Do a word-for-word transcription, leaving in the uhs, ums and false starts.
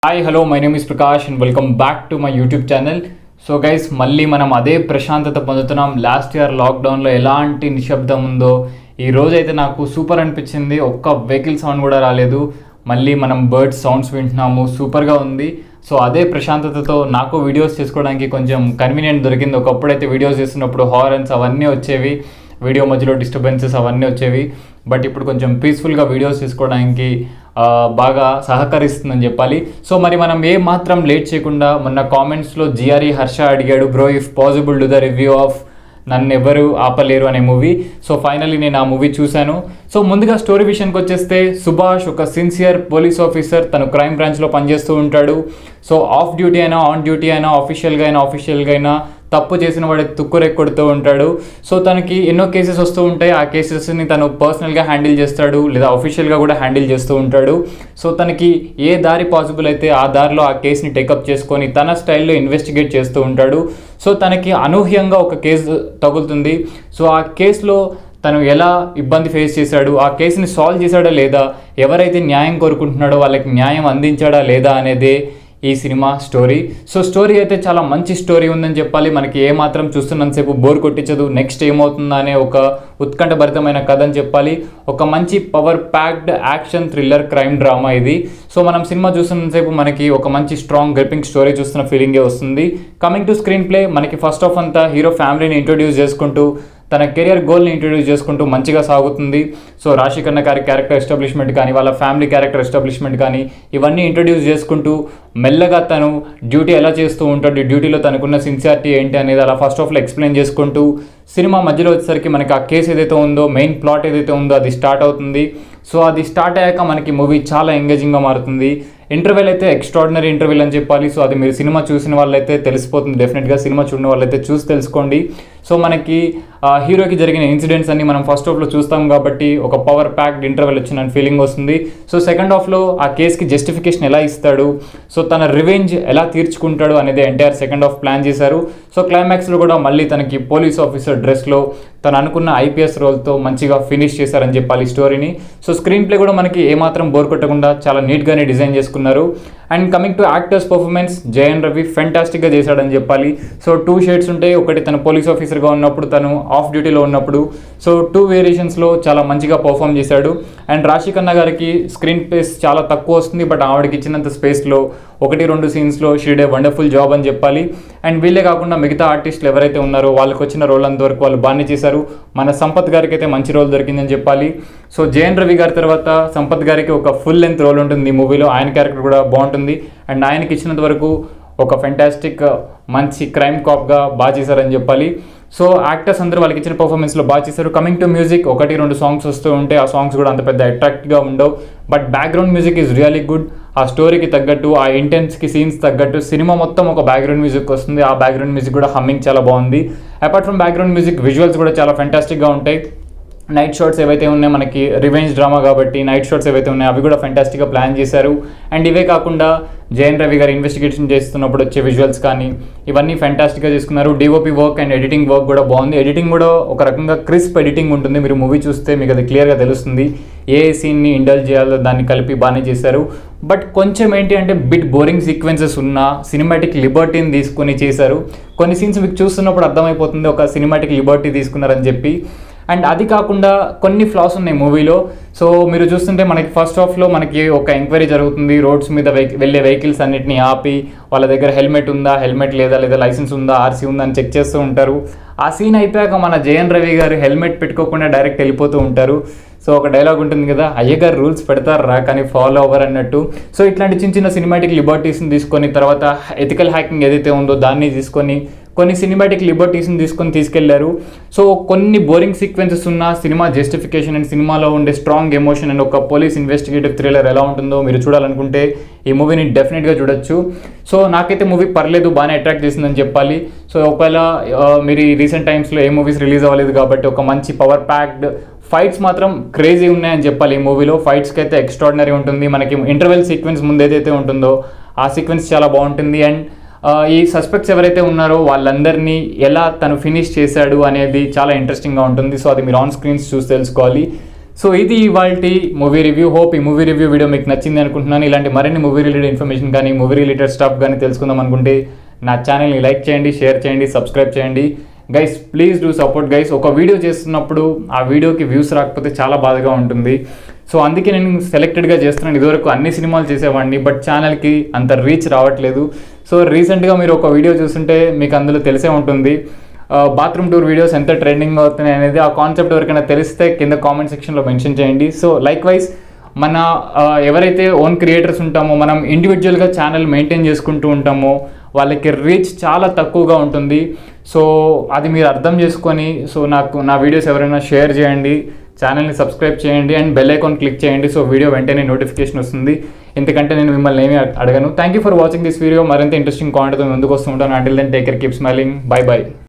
Hi hello my name is Prakash and welcome back to my YouTube channel. So guys, మళ్ళీ మనం అదే ప్రశాంతత పొందుతున్నాం. Last year లాక్డౌన్లో ఎలాంటి నిశ్శబ్దం ఉందో ఈ రోజైతే నాకు సూపర్ అనిపించింది. ఒక్క వెహికల్ సౌండ్ కూడా రాలేదు. మళ్ళీ మనం బర్డ్స్ సౌండ్స్ వింటున్నాము, సూపర్గా ఉంది. సో అదే ప్రశాంతతతో నాకు వీడియోస్ చేసుకోవడానికి కొంచెం కన్వీనియంట్ దొరికింది. ఒకప్పుడైతే వీడియోస్ చేస్తున్నప్పుడు హారన్స్ అవన్నీ వచ్చేవి, వీడియో మధ్యలో డిస్టర్బెన్సెస్ అవన్నీ వచ్చేవి. బట్ ఇప్పుడు కొంచెం పీస్ఫుల్గా వీడియోస్ తీసుకోవడానికి బాగా సహకరిస్తుందని చెప్పాలి. సో మరి మనం ఏ మాత్రం లేట్ చేయకుండా, మొన్న కామెంట్స్లో జిఆర్ఈ హర్ష అడిగాడు, bro if possible do the review of Nannu Evaru ఆపలేరు అనే మూవీ. సో ఫైనల్లీ నేను ఆ మూవీ చూశాను. సో ముందుగా స్టోరీ విషయానికి వచ్చేస్తే, సుభాష్ ఒక సిన్సియర్ పోలీస్ ఆఫీసర్. తను క్రైమ్ బ్రాంచ్లో పనిచేస్తూ ఉంటాడు. సో ఆఫ్ డ్యూటీ అయినా ఆన్ డ్యూటీ అయినా ఆఫీషియల్గా అయినా ఆఫీషియల్గా అయినా తప్పు చేసిన వాడి తుక్కురెక్కొడుతూ ఉంటాడు. సో తనకి ఎన్నో కేసెస్ వస్తూ ఉంటాయి. ఆ కేసెస్ని తను పర్సనల్గా హ్యాండిల్ చేస్తాడు, లేదా అఫీషియల్గా కూడా హ్యాండిల్ చేస్తూ ఉంటాడు. సో తనకి ఏ దారి పాసిబుల్ అయితే ఆ దారిలో ఆ కేసుని టేకప్ చేసుకొని తన స్టైల్లో ఇన్వెస్టిగేట్ చేస్తూ ఉంటాడు. సో తనకి అనూహ్యంగా ఒక కేసు తగులుతుంది. సో ఆ కేసులో తను ఎలా ఇబ్బంది ఫేస్ చేశాడు, ఆ కేసుని సాల్వ్ చేశాడా లేదా, ఎవరైతే న్యాయం కోరుకుంటున్నాడో వాళ్ళకి న్యాయం అందించాడా లేదా అనేదే ఈ సినిమా స్టోరీ. సో స్టోరీ అయితే చాలా మంచి స్టోరీ ఉందని చెప్పాలి. మనకి ఏమాత్రం చూస్తున్నంతసేపు బోర్ కొట్టించదు. నెక్స్ట్ ఏమవుతుందా అనే ఒక ఉత్కంఠభరితమైన కథ అని చెప్పాలి. ఒక మంచి power packed action thriller crime drama ఇది. సో మనం సినిమా చూస్తున్నంతసేపు మనకి ఒక మంచి స్ట్రాంగ్ గ్రిప్పింగ్ స్టోరీ చూస్తున్న ఫీలింగే వస్తుంది. కమింగ్ టు స్క్రీన్ ప్లే, మనకి ఫస్ట్ ఆఫ్ అంతా హీరో ఫ్యామిలీని ఇంట్రొడ్యూస్ చేసుకుంటూ తన కెరియర్ గోల్ని ఇంట్రొడ్యూస్ చేసుకుంటూ మంచిగా సాగుతుంది. సో రాశి ఖన్నా గారి క్యారెక్టర్ ఎస్టాబ్లిష్మెంట్ కానీ, వాళ్ళ ఫ్యామిలీ క్యారెక్టర్ ఎస్టాబ్లిష్మెంట్ కానీ, ఇవన్నీ ఇంట్రొడ్యూస్ చేసుకుంటూ మెల్లగా తను డ్యూటీ ఎలా చేస్తూ ఉంటాడు, డ్యూటీలో తనకున్న సిన్సియారిటీ ఏంటి అనేది అలా ఫస్ట్ ఆఫ్లో ఎక్స్ప్లెయిన్ చేసుకుంటూ సినిమా మధ్యలో వచ్చేసరికి మనకి ఆ కేసు ఏదైతే ఉందో, మెయిన్ ప్లాట్ ఏదైతే ఉందో అది స్టార్ట్ అవుతుంది. సో అది స్టార్ట్ అయ్యాక మనకి మూవీ చాలా ఎంగేజింగ్గా మారుతుంది. ఇంటర్వెల్ అయితే ఎక్స్ట్రాడినరీ ఇంటర్వెల్ అని చెప్పాలి. సో అది మీరు సినిమా చూసిన వాళ్ళైతే తెలిసిపోతుంది డెఫినెట్గా. సినిమా చూడని వాళ్ళైతే చూసి తెలుసుకోండి. సో మనకి హీరోకి జరిగిన ఇన్సిడెంట్స్ అన్ని మనం ఫస్ట్ హాఫ్లో చూస్తాం కాబట్టి ఒక పవర్ ప్యాక్డ్ ఇంటర్వెల్ వచ్చిన ఫీలింగ్ వస్తుంది. సో సెకండ్ హాఫ్లో ఆ కేసుకి జస్టిఫికేషన్ ఎలా ఇస్తాడు, సో తన రివెంజ్ ఎలా తీర్చుకుంటాడు అనేది ఎంటైర్ సెకండ్ హాఫ్ ప్లాన్ చేశారు. సో క్లైమాక్స్లో కూడా మళ్ళీ తనకి పోలీస్ ఆఫీసర్ డ్రెస్లో తను అనుకున్న ఐపీఎస్ రోల్తో మంచిగా ఫినిష్ చేశారని చెప్పాలి స్టోరీని. సో స్క్రీన్ ప్లే కూడా మనకి ఏమాత్రం బోర్ కొట్టకుండా చాలా నీట్గానే డిజైన్ చేసుకున్నారు. And coming to actors performance, Jayam Ravi ఫెంటాస్టిక్గా చేశాడని చెప్పాలి. సో టూ షేడ్స్ ఉంటాయి. ఒకటి తను పోలీస్ ఆఫీసర్గా ఉన్నప్పుడు, తను ఆఫ్ డ్యూటీలో ఉన్నప్పుడు. సో టూ వేరియేషన్స్లో చాలా మంచిగా పర్ఫామ్ చేశాడు. అండ్ రాశి ఖన్నా గారికి స్క్రీన్ స్పేస్ చాలా తక్కువ వస్తుంది, బట్ ఆవిడకి ఇచ్చినంత స్పేస్లో ఒకటి రెండు సీన్స్లో షీ డే వండర్ఫుల్ జాబ్ అని చెప్పాలి. అండ్ వీళ్ళే కాకుండా మిగతా ఆర్టిస్టులు ఎవరైతే ఉన్నారో వాళ్ళకి వచ్చిన రోల్ అంతవరకు వాళ్ళు బాగానే చేశారు. మన సంపత్ గారికి అయితే మంచి రోల్ దొరికిందని చెప్పాలి. సో జయన్ రవి గారి తర్వాత సంపత్ గారికి ఒక ఫుల్ లెంత్ రోల్ ఉంటుంది ఈ మూవీలో. ఆయన క్యారెక్టర్ కూడా బాగుంటుంది. అండ్ ఆయనకి ఇచ్చినంత వరకు ఒక ఫెంటాస్టిక్ మంచి క్రైమ్ కాప్గా బాగా చేశారని చెప్పాలి. సో యాక్టర్స్ అందరూ వాళ్ళకి ఇచ్చిన పర్ఫార్మెన్స్లో బాగా చేశారు. కమింగ్ టు మ్యూజిక్, ఒకటి రెండు సాంగ్స్ వస్తూ ఉంటే ఆ సాంగ్స్ కూడా అంత పెద్ద అట్రాక్ట్గా ఉండవు, but background music is really good. ఆ స్టోరీకి తగ్గట్టు, ఆ ఇంటెన్స్కి సీన్స్ తగ్గట్టు సినిమా మొత్తం ఒక బ్యాక్గ్రౌండ్ మ్యూజిక్ వస్తుంది. ఆ బ్యాక్గ్రౌండ్ మ్యూజిక్ కూడా హమ్మింగ్ చాలా బాగుంది. Apart from background music, visuals కూడా చాలా ఫెంటాస్టిక్గా ఉంటాయి. నైట్ షాట్స్ ఏవైతే ఉన్నాయో, మనకి రివెంజ్ డ్రామా కాబట్టి నైట్ షాట్స్ ఏవైతే ఉన్నాయో అవి కూడా ఫెంటాస్టిక్గా ప్లాన్ చేశారు. అండ్ ఇవే కాకుండా జయన్ రవి గారు ఇన్వెస్టిగేషన్ చేస్తున్నప్పుడు వచ్చే విజువల్స్ కానీ ఇవన్నీ ఫెంటాస్టిక్గా చేసుకున్నారు. DOP work and editing work కూడా బాగుంది. ఎడిటింగ్ కూడా ఒక రకంగా క్రిస్ప్ ఎడిటింగ్ ఉంటుంది. మీరు మూవీ చూస్తే మీకు అది క్లియర్గా తెలుస్తుంది. ఏ సీన్ని ఇండల్జ్ చేయాలో దాన్ని కలిపి బాగానే చేశారు. బట్ కొంచెం ఏంటి అంటే బిట్ బోరింగ్ సీక్వెన్సెస్ ఉన్న సినిమాటిక్ లిబర్టీని తీసుకొని చేశారు. కొన్ని సీన్స్ మీకు చూస్తున్నప్పుడు అర్థమైపోతుంది ఒక సినిమాటిక్ లిబర్టీ తీసుకున్నారని చెప్పి. అండ్ అది కాకుండా కొన్ని ఫ్లాస్ ఉన్నాయి మూవీలో. సో మీరు చూస్తుంటే మనకి ఫస్ట్ హాఫ్లో మనకి ఒక ఎంక్వైరీ జరుగుతుంది. రోడ్స్ మీద వెహి వెళ్ళే వెహికల్స్ అన్నిటిని ఆపి వాళ్ళ దగ్గర హెల్మెట్ ఉందా, హెల్మెట్ లేదా, లేదా లైసెన్స్ ఉందా, ఆర్సీ ఉందా అని చెక్ చేస్తూ ఉంటారు. ఆ సీన్ అయిపోయాక మన జయన్ రవి గారు హెల్మెట్ పెట్టుకోకుండా డైరెక్ట్ వెళ్ళిపోతూ ఉంటారు. సో ఒక డైలాగ్ ఉంటుంది కదా, అయ్యగారు రూల్స్ పెడతారా కానీ ఫాలో అవ్వరు అన్నట్టు. సో ఇట్లాంటి చిన్న చిన్న సినిమాటిక్ లిబర్టీస్ని తీసుకొని, తర్వాత ఎథికల్ హ్యాకింగ్ ఏదైతే ఉందో దాన్ని తీసుకొని, కొన్ని సినిమాటిక్ లిబర్టీస్ని తీసుకొని తీసుకెళ్లారు. సో కొన్ని బోరింగ్ సీక్వెన్సెస్ ఉన్న సినిమా జస్టిఫికేషన్ అండ్ సినిమాలో ఉండే స్ట్రాంగ్ ఎమోషన్ అండ్ ఒక పోలీస్ ఇన్వెస్టిగేటివ్ థ్రిల్లర్ ఎలా ఉంటుందో మీరు చూడాలనుకుంటే ఈ మూవీని డెఫినెట్గా చూడొచ్చు. సో నాకైతే మూవీ పర్లేదు, బాగానే అట్రాక్ట్ చేసిందని చెప్పాలి. సో ఒకవేళ మీరు ఈ రీసెంట్ టైమ్స్లో ఏ మూవీస్ రిలీజ్ అవ్వలేదు కాబట్టి ఒక మంచి పవర్ ప్యాక్డ్ ఫైట్స్ మాత్రం క్రేజీ ఉన్నాయని చెప్పాలి. ఈ మూవీలో ఫైట్స్కి అయితే ఎక్స్ట్రాడినరీ ఉంటుంది. మనకి ఇంటర్వెల్ సీక్వెన్స్ ముందు ఏదైతే ఉంటుందో ఆ సీక్వెన్స్ చాలా బాగుంటుంది. అండ్ ఈ సస్పెక్ట్స్ ఎవరైతే ఉన్నారో వాళ్ళందరినీ ఎలా తను ఫినిష్ చేశాడు అనేది చాలా ఇంట్రెస్టింగ్గా ఉంటుంది. సో అది మీరు ఆన్ స్క్రీన్స్ చూసి తెలుసుకోవాలి. సో ఇది ఇవాళ మూవీ రివ్యూ. హోప్ ఈ మూవీ రివ్యూ వీడియో మీకు నచ్చింది అనుకుంటున్నాను. ఇలాంటి మరిన్ని మూవీ రిలేటెడ్ ఇన్ఫర్మేషన్ కానీ మూవీ రిలేటెడ్ స్టఫ్ కానీ తెలుసుకుందాం అనుకుంటే నా ఛానల్ని లైక్ చేయండి, షేర్ చేయండి, సబ్స్క్రైబ్ చేయండి. Guys please do support guys. ఒక వీడియో చేస్తున్నప్పుడు ఆ వీడియోకి వ్యూస్ రాకపోతే చాలా బాధగా ఉంటుంది. సో అందుకే నేను సెలెక్టెడ్గా చేస్తున్నాను. ఇదివరకు అన్ని సినిమాలు చేసేవాడిని, బట్ ఛానల్కి అంత రీచ్ రావట్లేదు. సో రీసెంట్గా మీరు ఒక వీడియో చూస్తుంటే మీకు అందులో తెలిసే ఉంటుంది, బాత్రూమ్ టూర్ వీడియోస్ ఎంత ట్రెండింగ్ అవుతున్నాయి అనేది. ఆ కాన్సెప్ట్ ఎవరికైనా తెలిస్తే కింద కామెంట్ సెక్షన్లో మెన్షన్ చేయండి. సో లైక్ వైజ్ మన ఎవరైతే ఓన్ క్రియేటర్స్ ఉంటామో, మనం ఇండివిజువల్గా ఛానల్ మెయింటైన్ చేసుకుంటూ ఉంటామో వాళ్ళకి రీచ్ చాలా తక్కువగా ఉంటుంది. సో అది మీరు అర్థం చేసుకొని సో నాకు నా వీడియోస్ ఎవరైనా షేర్ చేయండి, ఛానల్ని సబ్స్క్రైబ్ చేయండి అండ్ బెల్ ఐకాన్ క్లిక్ చేయండి. సో వీడియో వెంటనే నోటిఫికేషన్ వస్తుంది. ఎందుకంటే నేను మిమ్మల్ని ఏమీ అడగను. Thank you for watching this video. మరింత ఇంట్రెస్టింగ్ కాంటెంట్తో ముందుకు వస్తూ ఉంటాను. Until then take care, keep smiling, bye by.